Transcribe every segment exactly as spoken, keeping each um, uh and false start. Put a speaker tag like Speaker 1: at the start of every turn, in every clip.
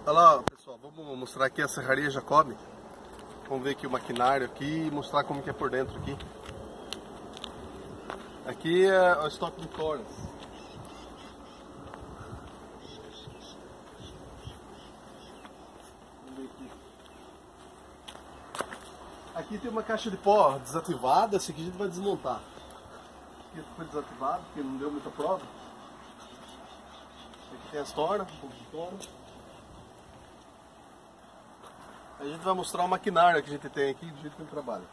Speaker 1: Olha lá, pessoal, vamos mostrar aqui a Serraria Jacob. Vamos ver aqui o maquinário aqui e mostrar como que é por dentro aqui. Aqui é o estoque de cordas. Vamos ver aqui. Aqui tem uma caixa de pó desativada, essa aqui a gente vai desmontar. Aqui foi desativado porque não deu muita prova. Aqui tem as toras, um pouco de tora. A gente vai mostrar o maquinário que a gente tem aqui, do jeito que ele trabalha.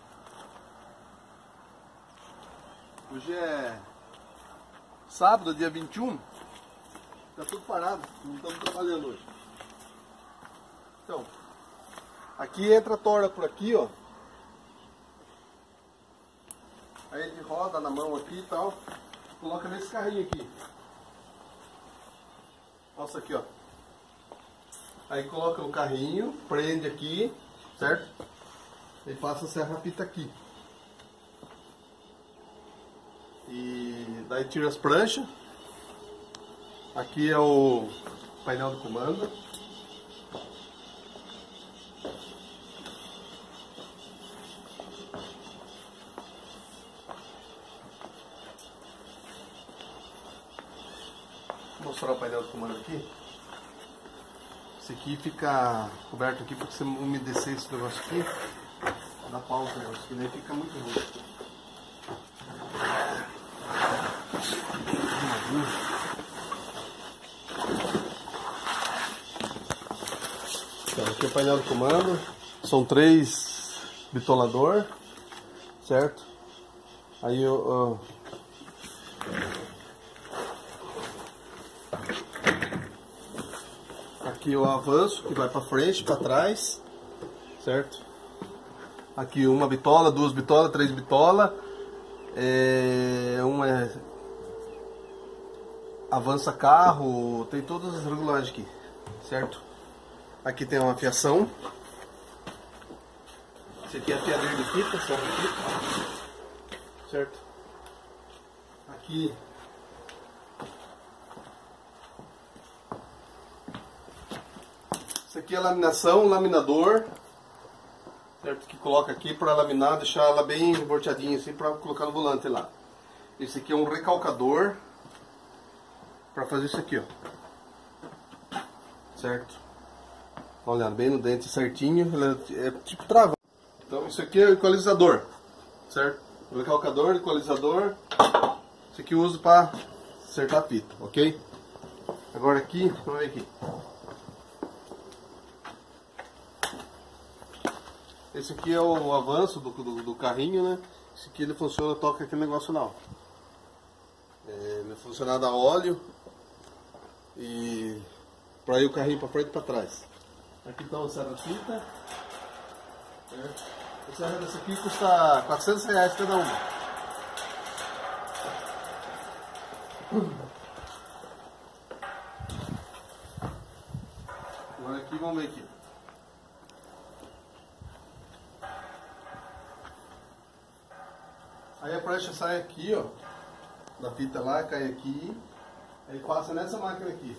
Speaker 1: Hoje é sábado, dia vinte e um. Tá tudo parado, não estamos trabalhando hoje. Então, aqui entra a tora por aqui, ó. Aí ele roda na mão aqui e tal. Coloca nesse carrinho aqui. Nossa, aqui, ó. Aí coloca no carrinho, prende aqui, certo? E passa a serra-fita aqui. E daí tira as pranchas. Aqui é o painel de comando. Vou mostrar o painel de comando aqui. Esse aqui fica coberto aqui porque se umedecer esse negócio aqui, dá pausa o negócio aqui, daí fica muito ruim. Então, aqui é o painel de comando, são três bitolador, certo? Aí eu... Uh, Aqui o avanço que vai para frente, para trás, certo? Aqui uma bitola, duas bitolas, três bitolas. É, uma é avança carro, tem todas as regulagens aqui, certo? Aqui tem uma fiação. Esse aqui é a fiadeira de fita, certo? Aqui isso aqui é laminação, laminador, certo? Que coloca aqui para laminar, deixar ela bem volteadinha assim para colocar no volante lá. Esse aqui é um recalcador para fazer isso aqui, ó. Certo? Olha, bem no dente certinho, é tipo trava. Então isso aqui é o equalizador, certo? O recalcador, equalizador. Isso aqui eu uso para acertar a fita, ok? Agora aqui, vamos ver aqui. Esse aqui é o avanço do, do, do carrinho, né? Esse aqui ele funciona, toca aquele negócio lá, ó. É, ele funciona a óleo e para ir o carrinho para frente e para trás. Aqui está o serra-fita. É. A serra dessa aqui custa quatrocentos reais cada uma. Agora aqui, vamos ver aqui. Aí a prancha sai aqui, ó, da fita lá, cai aqui, aí passa nessa máquina aqui.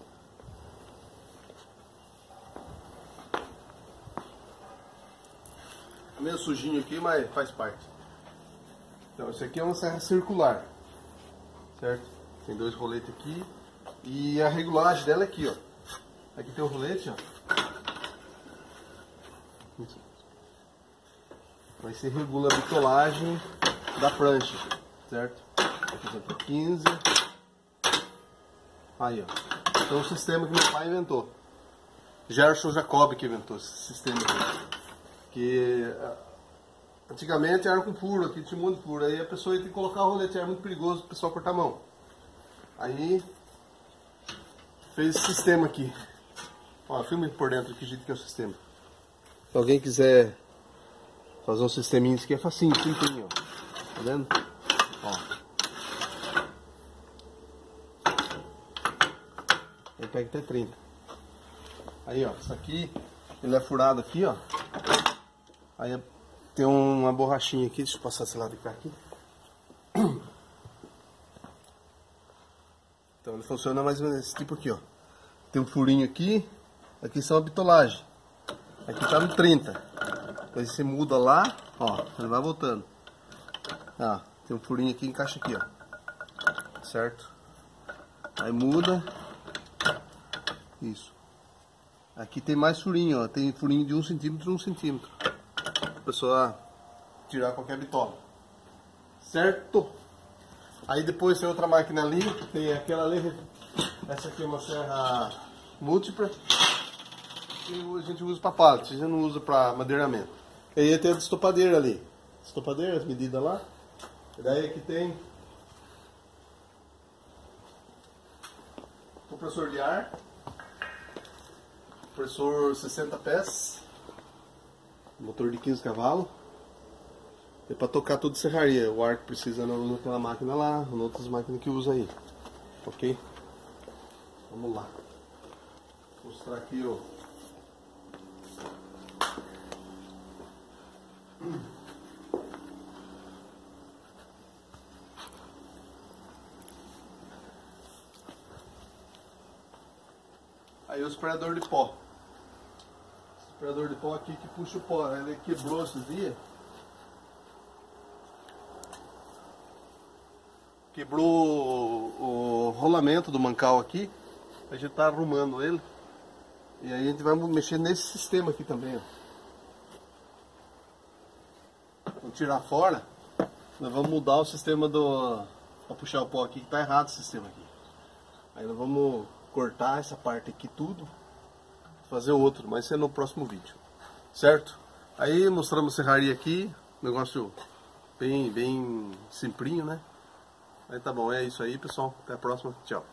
Speaker 1: Meio sujinho aqui, mas faz parte. Então, isso aqui é uma serra circular, certo? Tem dois roletes aqui e a regulagem dela é aqui, ó. Aqui tem o rolete, ó. Aí você regula a bitolagem da prancha, certo? Aqui tem quinze. Aí, ó. Então o sistema que meu pai inventou. Gerson Jacob que inventou esse sistema aqui. Que antigamente era com furo, aqui tinha um monte de furo. Aí a pessoa ia ter que colocar o rolete, era muito perigoso o pessoal cortar a mão. Aí fez esse sistema aqui. Ó, filma por dentro aqui, jeito que é o sistema. Se alguém quiser fazer um sisteminha, isso aqui é facinho, simplinho, ó. Tá vendo? Ó. Aí pega até trinta. Aí, ó, isso aqui, ele é furado aqui, ó. Aí tem uma borrachinha aqui, deixa eu passar esse lado de cá aqui. Então ele funciona mais ou menos desse tipo aqui, ó. Tem um furinho aqui, Aqui são a bitolagem. Aqui tá no trinta. Aí você muda lá, ó, ele vai voltando. Ah, tem um furinho aqui, encaixa aqui, ó. Certo? Aí muda. Isso. Aqui tem mais furinho, ó. Tem furinho de um centímetro e um centímetro. A pessoa tirar qualquer bitola. Certo? Aí depois tem outra máquina ali. Tem aquela ali. Essa aqui é uma serra múltipla. Que a gente usa para pallet, a gente não usa para madeiramento. E aí tem a destopadeira ali. Destopadeira, as medidas lá. E daí aqui tem compressor de ar. Compressor sessenta pés. Motor de quinze cavalos. É para tocar tudo serraria. O ar que precisa naquela máquina lá, em outras máquinas que usa aí. Ok? Vamos lá. Vou mostrar aqui o aí o aspirador de pó. O aspirador de pó aqui que puxa o pó. Ele quebrou esses dias. Quebrou o, o rolamento do mancal aqui. A gente tá arrumando ele. E aí a gente vai mexer nesse sistema aqui também, ó. Vamos tirar fora. Nós vamos mudar o sistema do... Pra puxar o pó aqui, que tá errado o sistema aqui. Aí nós vamos cortar essa parte aqui tudo. Fazer outro, mas isso é no próximo vídeo. Certo? Aí mostramos a serraria aqui. Negócio bem, bem simplinho, né? Aí tá bom, é isso aí, pessoal. Até a próxima. Tchau.